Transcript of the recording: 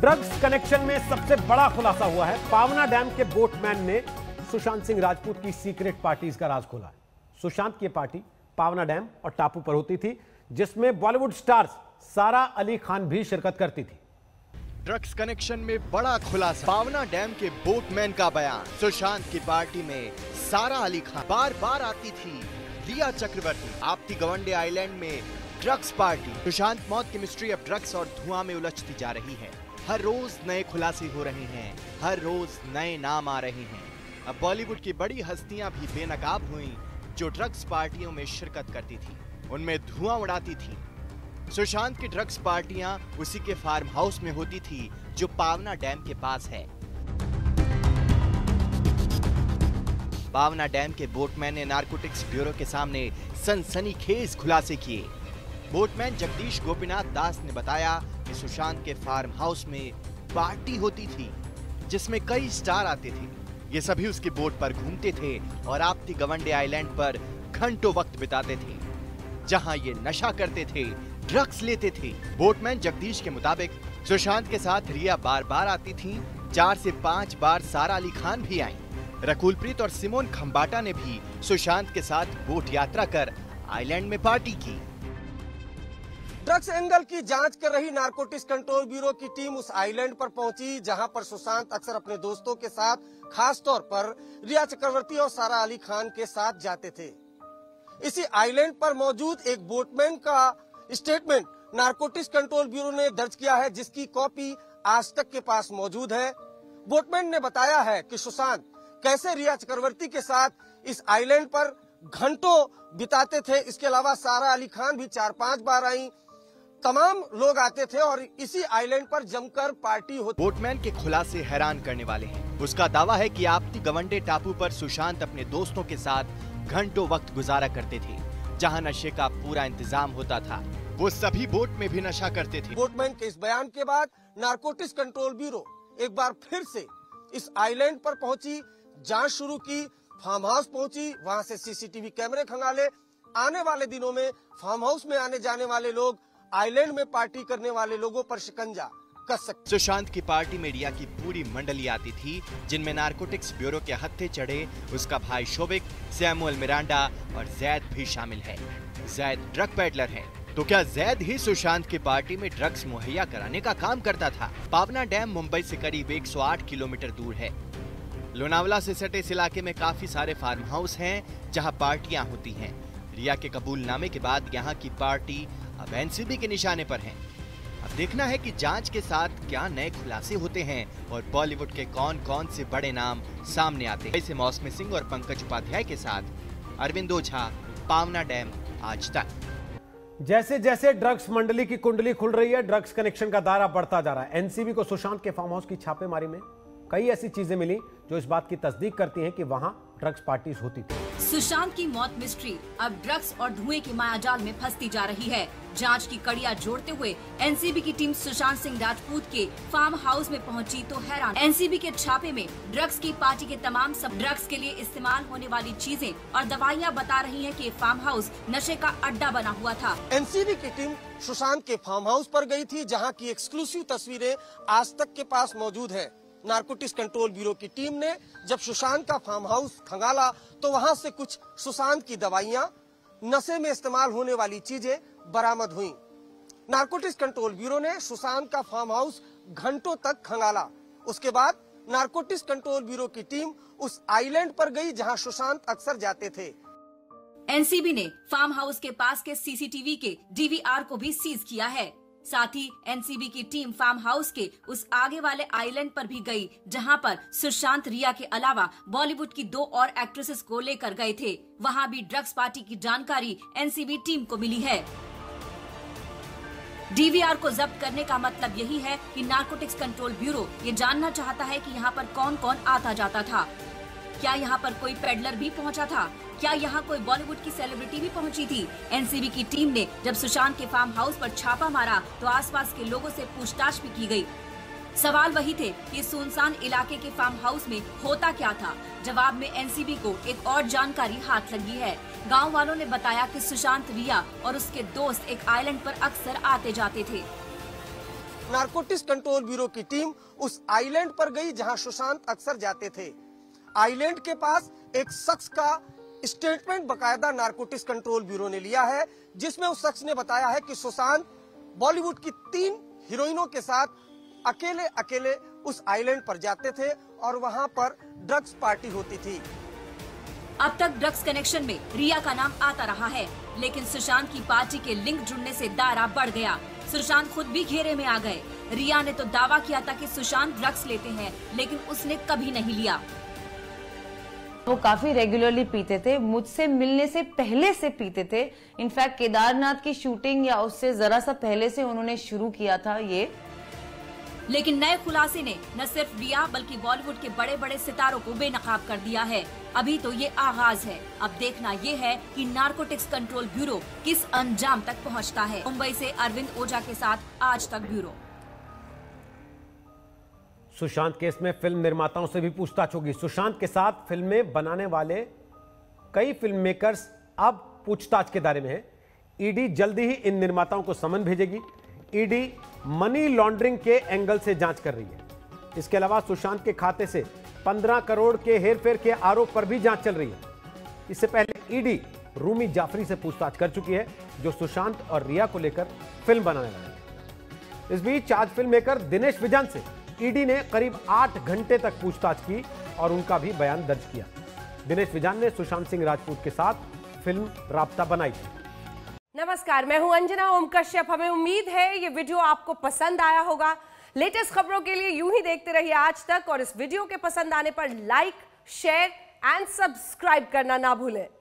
Drugs connection में सबसे बड़ा खुलासा हुआ है। पावना डैम के बोटमैन ने सुशांत सिंह राजपूत की सीक्रेट पार्टीज का राज खोला है। सुशांत की पार्टी पावना डैम और टापू पर होती थी, जिसमें बॉलीवुड स्टार्स सारा अली खान भी शिरकत करती थी। ड्रग्स कनेक्शन में बड़ा खुलासा। पावना डैम के बोटमैन का बयान। सुशांत की पार्टी में सारा अली खान बार बार आती थी। रिया चक्रवर्ती आपती गवंडे आइलैंड में ड्रग्स पार्टी। सुशांत मौत की मिस्ट्री अब ड्रग्स और धुआं में उलझती जा रही है। हर रोज नए खुलासे हो रहे हैं, हर रोज नए नाम आ रहे हैं। अब बॉलीवुड की बड़ी हस्तियां भी बेनकाब हुई जो ड्रग्स पार्टियों में शिरकत करती थी, उनमें धुआं उड़ाती थी। सुशांत की ड्रग्स पार्टियां उसी के फार्म हाउस में होती थी जो पावना डैम के पास है। पावना डैम के बोटमैन ने नारकोटिक्स ब्यूरो के सामने सनसनीखेज खुलासे किए। बोटमैन जगदीश गोपीनाथ दास ने बताया कि सुशांत के फार्म हाउस में पार्टी होती थी जिसमें कई स्टार आते थे। ये सभी उसके बोट पर घूमते थे और आपती गवंडे आइलैंड पर घंटों वक्त बिताते थे, जहां ये नशा करते थे, ड्रग्स लेते थे। बोटमैन जगदीश के मुताबिक सुशांत के साथ रिया बार बार आती थी। 4 से 5 बार सारा अली खान भी आई। रकुलप्रीत और सिमोन खंबाटा ने भी सुशांत के साथ बोट यात्रा कर आइलैंड में पार्टी की। ड्रग्स एंगल की जांच कर रही नारकोटिक्स कंट्रोल ब्यूरो की टीम उस आइलैंड पर पहुंची जहां पर सुशांत अक्सर अपने दोस्तों के साथ, खास तौर पर रिया चक्रवर्ती और सारा अली खान के साथ जाते थे। इसी आइलैंड पर मौजूद एक बोटमैन का स्टेटमेंट नारकोटिक्स कंट्रोल ब्यूरो ने दर्ज किया है, जिसकी कॉपी आज तक के पास मौजूद है। बोटमैन ने बताया है कि सुशांत कैसे रिया चक्रवर्ती के साथ इस आइलैंड पर घंटों बिताते थे। इसके अलावा सारा अली खान भी 4-5 बार आई। तमाम लोग आते थे और इसी आइलैंड पर जमकर पार्टी होती। बोटमैन के खुलासे हैरान करने वाले हैं। उसका दावा है कि आपती गवंडे टापू पर सुशांत अपने दोस्तों के साथ घंटों वक्त गुजारा करते थे, जहां नशे का पूरा इंतजाम होता था। वो सभी बोट में भी नशा करते थे। बोटमैन के इस बयान के बाद नारकोटिक्स कंट्रोल ब्यूरो एक बार फिर से इस आइलैंड पर पहुंची, जांच शुरू की, फार्म हाउस पहुंची, वहां से सीसीटीवी कैमरे खंगाले। आने वाले दिनों में फार्म हाउस में आने जाने वाले लोग, आइलैंड में पार्टी करने वाले लोगों पर शिकंजा कस सकते। सुशांत की पार्टी में रिया की पूरी मंडली आती थी, जिनमें नारकोटिक्स ब्यूरो के हत्थे चढ़े उसका भाई शोभिक, सैमुअल मिरांडा और जैद भी शामिल है। जैद ड्रग पेडलर है, तो क्या जैद ही सुशांत की पार्टी में ड्रग्स मुहैया कराने का काम करता था? पावना डैम मुंबई से करीब 108 किलोमीटर दूर है। लोनावला से सटे इस इलाके में काफी सारे फार्म हाउस हैं जहां पार्टियां होती हैं। रिया के कबूलनामे के बाद यहां की पार्टी अब एनसीबी के निशाने पर है। अब देखना है कि जांच के साथ क्या नए खुलासे होते हैं और बॉलीवुड के कौन कौन से बड़े नाम सामने आते हैं। ऐसे मौसमी सिंह और पंकज उपाध्याय के साथ अरविंद ओझा, पावना डैम, आज तक। जैसे जैसे ड्रग्स मंडली की कुंडली खुल रही है, ड्रग्स कनेक्शन का दायरा बढ़ता जा रहा है। एनसीबी को सुशांत के फार्म हाउस की छापेमारी में कई ऐसी चीजें मिली जो इस बात की तस्दीक करती हैं कि वहां ड्रग्स पार्टीज होती थी। सुशांत की मौत मिस्ट्री अब ड्रग्स और धुएं की मायाजाल में फंसती जा रही है। जांच की कड़ियां जोड़ते हुए एनसीबी की टीम सुशांत सिंह राजपूत के फार्म हाउस में पहुंची तो हैरान। एनसीबी के छापे में ड्रग्स की पार्टी के तमाम सब ड्रग्स के लिए इस्तेमाल होने वाली चीजें और दवाइयां बता रही हैं कि फार्म हाउस नशे का अड्डा बना हुआ था। एनसीबी की टीम सुशांत के फार्म हाउस पर गई थी, जहाँ की एक्सक्लूसिव तस्वीरें आज तक के पास मौजूद है। नारकोटिक्स कंट्रोल ब्यूरो की टीम ने जब सुशांत का फार्म हाउस खंगाला तो वहां से कुछ सुशांत की दवाइयां, नशे में इस्तेमाल होने वाली चीजें बरामद हुई। नारकोटिक्स कंट्रोल ब्यूरो ने सुशांत का फार्म हाउस घंटों तक खंगाला। उसके बाद नारकोटिक्स कंट्रोल ब्यूरो की टीम उस आइलैंड पर गई जहां सुशांत अक्सर जाते थे। एनसीबी ने फार्म हाउस के पास के सीसीटीवी के डीवीआर को भी सीज किया है। साथ ही एनसीबी की टीम फार्म हाउस के उस आगे वाले आइलैंड पर भी गई, जहां पर सुशांत, रिया के अलावा बॉलीवुड की 2 और एक्ट्रेसेस को लेकर गए थे। वहां भी ड्रग्स पार्टी की जानकारी एनसीबी टीम को मिली है। डीवीआर को जब्त करने का मतलब यही है कि नारकोटिक्स कंट्रोल ब्यूरो ये जानना चाहता है कि यहाँ पर कौन कौन आता जाता था। क्या यहाँ पर कोई पेडलर भी पहुँचा था? क्या यहाँ कोई बॉलीवुड की सेलिब्रिटी भी पहुंची थी? एनसीबी की टीम ने जब सुशांत के फार्म हाउस पर छापा मारा तो आसपास के लोगों से पूछताछ भी की गई। सवाल वही थे कि सुनसान इलाके के फार्म हाउस में होता क्या था। जवाब में एनसीबी को एक और जानकारी हाथ लगी है। गांव वालों ने बताया कि सुशांत, रिया और उसके दोस्त एक आइलैंड पर अक्सर आते जाते थे। नारकोटिक्स कंट्रोल ब्यूरो की टीम उस आइलैंड पर गई जहां सुशांत अक्सर जाते थे। आइलैंड के पास एक शख्स का स्टेटमेंट बकायदा नारकोटिक्स कंट्रोल ब्यूरो ने लिया है, जिसमें उस शख्स ने बताया है कि सुशांत बॉलीवुड की 3 हीरोइनों के साथ अकेले अकेले उस आइलैंड पर जाते थे और वहां पर ड्रग्स पार्टी होती थी। अब तक ड्रग्स कनेक्शन में रिया का नाम आता रहा है, लेकिन सुशांत की पार्टी के लिंक जुड़ने से दायरा बढ़ गया। सुशांत खुद भी घेरे में आ गए। रिया ने तो दावा किया था कि सुशांत ड्रग्स लेते हैं, लेकिन उसने कभी नहीं लिया। वो काफी रेगुलरली पीते थे, मुझसे मिलने से पहले से पीते थे। इनफैक्ट केदारनाथ की शूटिंग या उससे जरा सा पहले से उन्होंने शुरू किया था ये। लेकिन नए खुलासे ने न सिर्फ रिया बल्कि बॉलीवुड के बड़े बड़े सितारों को बेनकाब कर दिया है। अभी तो ये आगाज है, अब देखना ये है कि नारकोटिक्स कंट्रोल ब्यूरो किस अंजाम तक पहुंचता है। मुंबई से अरविंद ओझा के साथ आज तक ब्यूरो। सुशांत केस में फिल्म निर्माताओं से भी पूछताछ होगी। सुशांत के साथ फिल्में बनाने वाले कई फिल्म मेकर्स अब पूछताछ के दायरे में हैं। ईडी जल्दी ही इन निर्माताओं को समन भेजेगी। ईडी मनी लॉन्ड्रिंग के एंगल से जांच कर रही है। इसके अलावा सुशांत के खाते से 15 करोड़ के हेरफेर के आरोप पर भी जांच चल रही है। इससे पहले ईडी रूमी जाफरी से पूछताछ कर चुकी है, जो सुशांत और रिया को लेकर फिल्म बनाने वाले हैं। इस बीच आज फिल्म मेकर दिनेश विजन से ईडी ने करीब 8 घंटे तक पूछताछ की और उनका भी बयान दर्ज किया। दिनेश विजन ने सुशांत सिंह राजपूत के साथ फिल्म राब्ता बनाई थी। नमस्कार, मैं हूं अंजना ओम कश्यप। हमें उम्मीद है ये वीडियो आपको पसंद आया होगा। लेटेस्ट खबरों के लिए यूं ही देखते रहिए आज तक, और इस वीडियो के पसंद आने पर लाइक, शेयर एंड सब्सक्राइब करना ना भूलें।